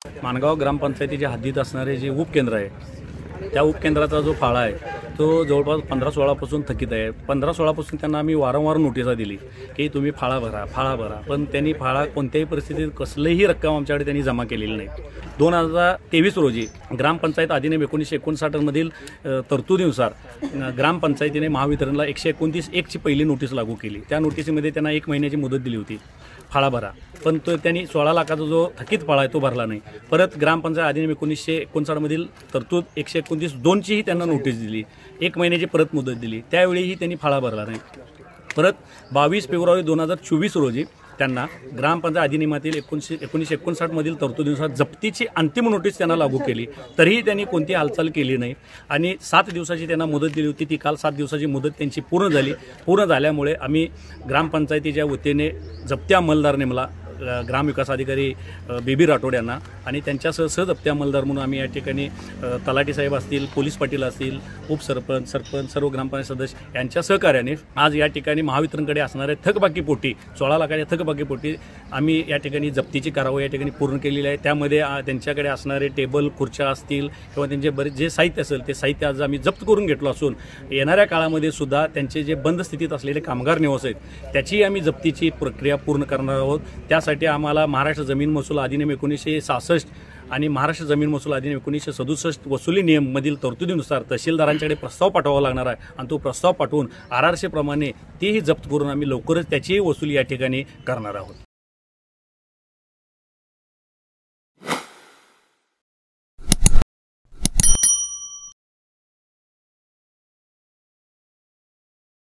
माणगाव ग्रामपंचायतीच्या हद्दीत असणारे जे उपकेंद्र आहे त्या उपकेंद्राचा जो फाळा आहे तो जवळपास 15-16 पासून थकीत आहे। 15-16 पासून त्यांना आम्ही वारंवार नोटिसा दिली की तुम्ही फाळा भरा, पण त्यांनी फाळा कोणत्याही परिस्थितीत कसलीही रक्कम आमच्याकडे त्यांनी जमा केलेली नाही। 2023 रोजी ग्रामपंचायत अधिनियम 1959 मधील तरतुदीनुसार ग्रामपंचायतीने महावितरणला 129(1) पहिली नोटीस लागू केली। त्या नोटिसीमध्ये त्यांना 1 महिन्याची मुदत दिली होती फाळा भरा, पण तो त्यांनी 16 लाखाचा जो थकीत फाळा आहे तो भरला नाही। परत ग्रामपंचायत अधिनियम 1959 मधील तरतूद 129(2)चीही त्यांना नोटीस दिली, 1 महिन्याची परत मुदत दिली, त्यावेळीही त्यांनी फाळा भरला नाही। परत 22 फेब्रुवारी 2024 रोजी त्यांना ग्रामपंचायत अधिनियमातील 1959 मधील तरतुदीनुसार जप्तीची अंतिम नोटीस त्यांना लागू केली, तरीही त्यांनी कोणती हालचाल केली नाही आणि 7 दिवसाची त्यांना मुदत दिली होती। ती काल 7 दिवसाची मुदत त्यांची पूर्ण झाली। पूर्ण झाल्यामुळे आम्ही ग्रामपंचायतीच्या वतीने जप्ती अंमलदार नेमला ग्रामविकास अधिकारी बेबी राठोड यांना आणि त्यांच्यासह सहजप्ती अंमलदार म्हणून आम्ही या ठिकाणी तलाठी साहेब असतील, पोलीस पाटील असतील, उपसरपंच, सरपंच, सर्व ग्रामपंचायत सदस्य यांच्या सहकार्याने आज या ठिकाणी महावितरणकडे असणारे थकबाकीपोटी 16 लाखाच्या थकबाकीपोटी आम्ही या ठिकाणी जप्तीची कारवाई या ठिकाणी पूर्ण केलेली आहे। त्यामध्ये त्यांच्याकडे असणारे टेबल, खुर्च्या असतील किंवा त्यांचे बरेच जे साहित्य असेल ते साहित्य आज आम्ही जप्त करून घेतलो असून येणाऱ्या काळामध्ये सुद्धा त्यांचे जे बंद स्थितीत असलेले कामगार निवास आहेत त्याची आम्ही जप्तीची प्रक्रिया पूर्ण करणार आहोत। त्यासाठी आम्हाला महाराष्ट्र जमीन महसूल अधिनियम 1966 आणि महाराष्ट्र जमीन महसूल अधिनियम 1967 वसुली नियम मधील तरतुदीनुसार तहसीलदारांच्याकडे प्रस्ताव पाठवावा लागणार आहे आणि तो प्रस्ताव पाठवून RRC प्रमाणे तेही जप्त करून आम्ही लवकरच त्याचीही वसुली या ठिकाणी करणार आहोत।